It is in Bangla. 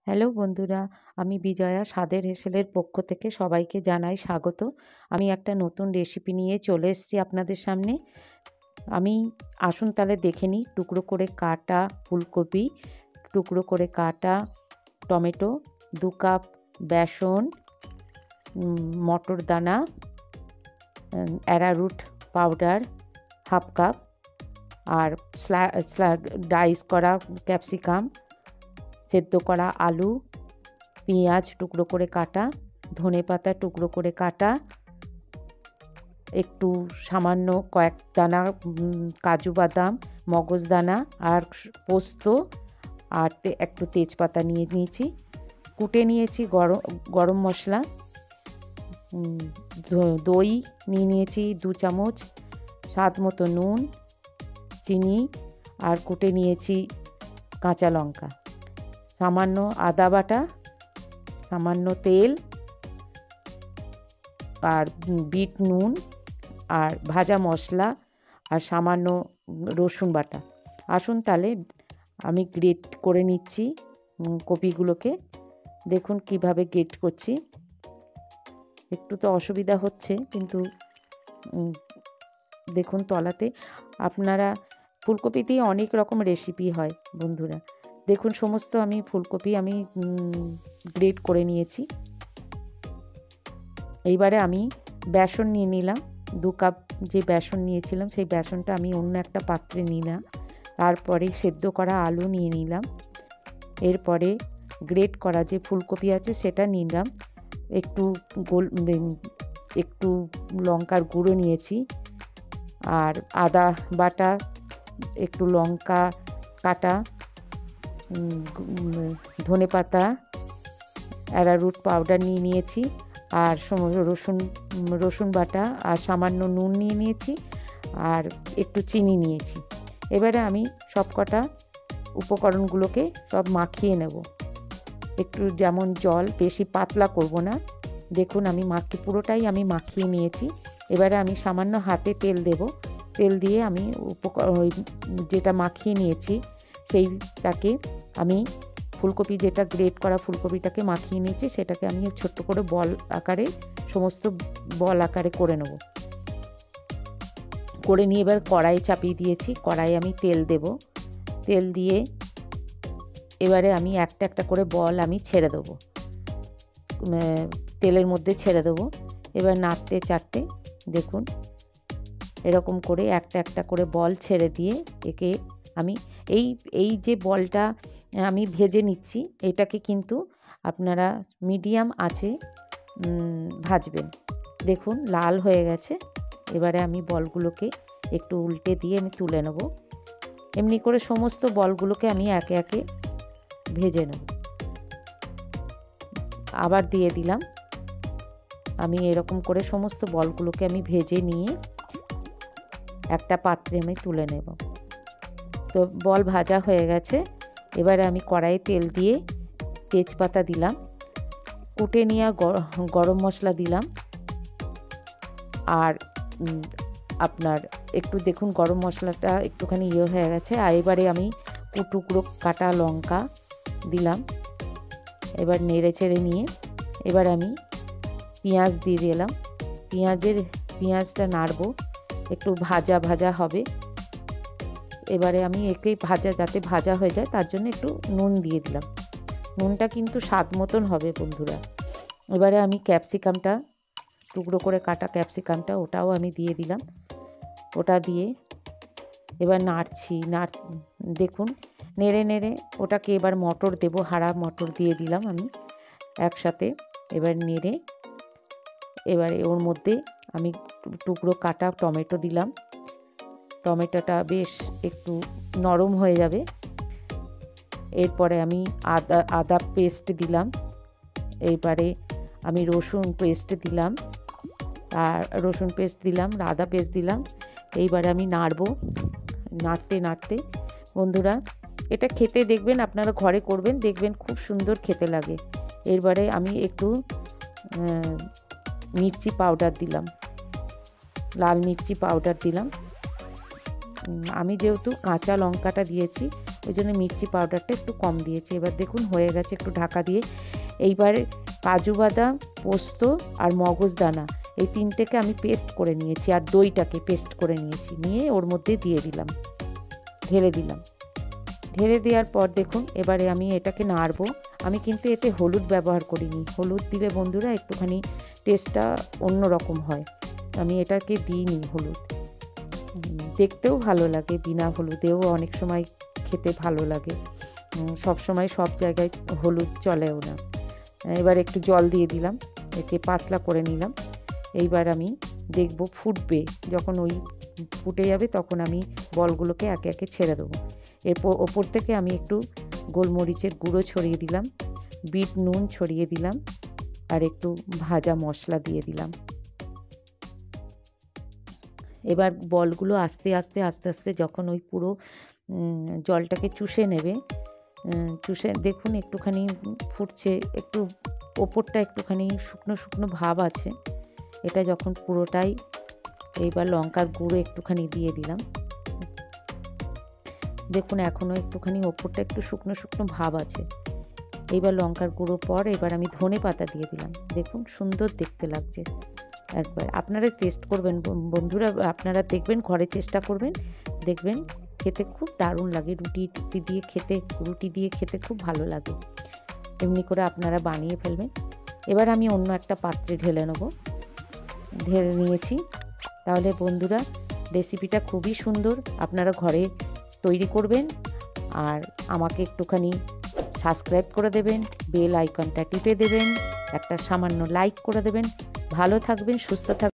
হ্যালো বন্ধুরা, আমি বিজয়া স্বাদের হেসেলের পক্ষ থেকে সবাইকে জানাই স্বাগত। আমি একটা নতুন রেসিপি নিয়ে চলে এসেছি আপনাদের সামনে। আমি আসুন তাহলে দেখে নিই। টুকরো করে কাটা ফুলকপি, টুকরো করে কাটা টমেটো, 2 কাপ বেসন, মটর দানা, অ্যারারুট পাউডার হাফ কাপ, আর ডাইস করা ক্যাপসিকাম, সেদ্ধ করা আলু, পেঁয়াজ টুকরো করে কাটা, ধনেপাতা টুকরো করে কাটা, একটু সামান্য কয়েক দানা কাজু বাদাম, মগজদানা আর পোস্ত, আর একটু তেজপাতা নিয়ে নিয়েছি। কুটে নিয়েছি গরম মশলা, দই নিয়ে নিয়েছি 2 চামচ, স্বাদ মতো নুন, চিনি, আর কুটে নিয়েছি কাঁচা লঙ্কা, সামান্য আদা বাটা, সামান্য তেল, আর বিট নুন, আর ভাজা মশলা, আর সামান্য রসুন বাটা। আসুন তাহলে আমি গ্রেট করে নিচ্ছি কপিগুলোকে। দেখুন কিভাবে গ্রেট করছি। একটু তো অসুবিধা হচ্ছে, কিন্তু দেখুন তলাতে আপনারা ফুলকপি দিয়ে অনেক রকম রেসিপি হয় বন্ধুরা। দেখুন সমস্ত আমি ফুলকপি গ্রেট করে নিয়েছি। এইবারে আমি বেসন নিয়ে নিলাম। 2 কাপ যে বেসন নিয়েছিলাম সেই বেসনটা আমি অন্য একটা পাত্রে নিলাম। তারপরে সেদ্ধ করা আলু নিয়ে নিলাম। এরপরে গ্রেট করা যে ফুলকপি আছে সেটা নিলাম। একটু লঙ্কার গুঁড়ো নিয়েছি, আর আদা বাটা, একটু লঙ্কা কাটা, ধনেপাতা, অ্যারারুট পাউডার নিয়ে নিয়েছি, আর রসুন বাটা, আর সামান্য নুন নিয়ে নিয়েছি, আর একটু চিনি নিয়েছি। এবারে আমি সবকটা উপকরণগুলোকে সব মাখিয়ে নেব। একটু যেমন জল, বেশি পাতলা করব না। দেখুন আমি পুরোটাই আমি মাখিয়ে নিয়েছি। এবারে আমি সামান্য হাতে তেল দেব। তেল দিয়ে আমি যেটা মাখিয়ে নিয়েছি সেইটাকে আমি ফুলকপি, যেটা গ্রেট করা ফুলকপিটাকে মাখিয়ে নিয়েছি, সেটাকে আমি ছোট্ট করে সমস্ত বল আকারে করে নেব। করে নিয়ে এবার কড়াই চাপিয়ে দিয়েছি। কড়াই আমি তেল দেব। তেল দিয়ে এবারে আমি একটা একটা করে বল আমি ছেড়ে দেবো, তেলের মধ্যে ছেড়ে দেবো। এবার নাড়তে চাড়তে দেখুন এরকম করে একটা একটা করে বল ছেড়ে দিয়ে একে আমি এই যে বলটা আমি ভেজে নিচ্ছি, এটাকে কিন্তু আপনারা মিডিয়াম আঁচে ভাজবেন। দেখুন লাল হয়ে গেছে। এবারে আমি বলগুলোকে একটু উল্টে দিয়ে আমি তুলে নেব। এমনি করে সমস্ত বলগুলোকে আমি একে একে ভেজে নেব। আবার দিয়ে দিলাম। আমি এরকম করে সমস্ত বলগুলোকে আমি ভেজে নিয়ে একটা পাত্রে আমি তুলে নেব। তো বল ভাজা হয়ে গেছে। এবারে আমি কড়াইয়ে তেল দিয়ে তেজপাতা দিলাম, কুটে নিয়ে গরম মশলা দিলাম, আর আপনার একটু দেখুন গরম মশলাটা একটুখানি হয়ে গেছে। আর এবারে আমি টুকরো কাটা লঙ্কা দিলাম। এবার নেড়ে চেড়ে নিয়ে এবার আমি পেঁয়াজ দিয়ে দিলাম। পেঁয়াজটা নাড়ব, একটু ভাজা ভাজা হবে। এবারে আমি একে যাতে ভাজা হয়ে যায় তার জন্য একটু নুন দিয়ে দিলাম। নুনটা কিন্তু স্বাদ মতন হবে বন্ধুরা। এবারে আমি ক্যাপসিকামটা, টুকরো করে কাটা ক্যাপসিকামটা, ওটাও আমি দিয়ে দিলাম। ওটা দিয়ে এবার দেখুন নেড়ে নেড়ে ওটাকে এবার মটর দেব, হাড়া মটর দিয়ে দিলাম আমি একসাথে। এবার নেড়ে এবারে ওর মধ্যে আমি টুকরো কাটা টমেটো দিলাম। টমেটোটা বেশ একটু নরম হয়ে যাবে। এরপরে আমি আদা পেস্ট দিলাম। এইবারে আমি রসুন পেস্ট দিলাম, আদা পেস্ট দিলাম। এইবারে আমি নাড়তে বন্ধুরা এটা খেতে দেখবেন, আপনারা ঘরে করবেন, দেখবেন খুব সুন্দর খেতে লাগে। এরবারে আমি একটু মির্চি পাউডার দিলাম, লাল মির্চি পাউডার দিলাম। আমি যেহেতু কাঁচা লঙ্কাটা দিয়েছি ওই জন্য মির্চি পাউডারটা একটু কম দিয়েছি। এবার দেখুন হয়ে গেছে, একটু ঢাকা দিয়ে এইবারে কাজু বাদাম, পোস্ত আর মগজদানা এই তিনটেকে আমি পেস্ট করে নিয়েছি, আর দইটাকে পেস্ট করে নিয়েছি, নিয়ে ওর মধ্যে দিয়ে দিলাম, ঢেলে দিলাম। ঢেলে দেওয়ার পর দেখুন এবারে আমি এটাকে নাড়বো। আমি কিন্তু এতে হলুদ ব্যবহার করিনি, হলুদ দিলে বন্ধুরা একটুখানি টেস্টটা অন্যরকম হয়, আমি এটাকে দিইনি হলুদ। দেখতেও ভালো লাগে, বিনা হলুদেও অনেক সময় খেতে ভালো লাগে, সব সময় সব জায়গায় হলুদ চলেও না। এবার একটু জল দিয়ে দিলাম, একে পাতলা করে নিলাম। এইবার আমি দেখব ফুটবে, যখন ওই ফুটে যাবে তখন আমি বলগুলোকে একে একে ছেড়ে দেবো। এরপর ওপর থেকে আমি একটু গোলমরিচের গুঁড়ো ছড়িয়ে দিলাম, বিট নুন ছড়িয়ে দিলাম, আর একটু ভাজা মশলা দিয়ে দিলাম। এবার বলগুলো আস্তে আস্তে আস্তে আস্তে যখন ওই পুরো জলটাকে চুষে নেবে, চুষে দেখুন একটুখানি ফুটছে, একটু ওপরটা একটুখানি শুকনো শুকনো ভাব আছে, এটা যখন পুরোটাই, এইবার লঙ্কার গুঁড়ো একটুখানি দিয়ে দিলাম। দেখুন এখনও একটুখানি ওপরটা একটু শুকনো শুকনো ভাব আছে। এইবার লঙ্কার গুঁড়ো পর এবার আমি ধনে পাতা দিয়ে দিলাম। দেখুন সুন্দর দেখতে লাগছে। একবার আপনারা টেস্ট করবেন বন্ধুরা, আপনারা দেখবেন, ঘরে চেষ্টা করবেন, দেখবেন খেতে খুব দারুণ লাগে। রুটি দিয়ে খেতে খুব ভালো লাগে। এমনি করে আপনারা বানিয়ে ফেলবেন। এবার আমি অন্য একটা পাত্রে ঢেলে নেব, ঢেলে নিয়েছি। তাহলে বন্ধুরা রেসিপিটা খুবই সুন্দর, আপনারা ঘরে তৈরি করবেন, আর আমাকে একটুখানি সাবস্ক্রাইব করে দেবেন, বেল আইকনটা টিপে দেবেন, একটা সামান্য লাইক করে দেবেন। ভালো থাকবেন, সুস্থ থাকবেন।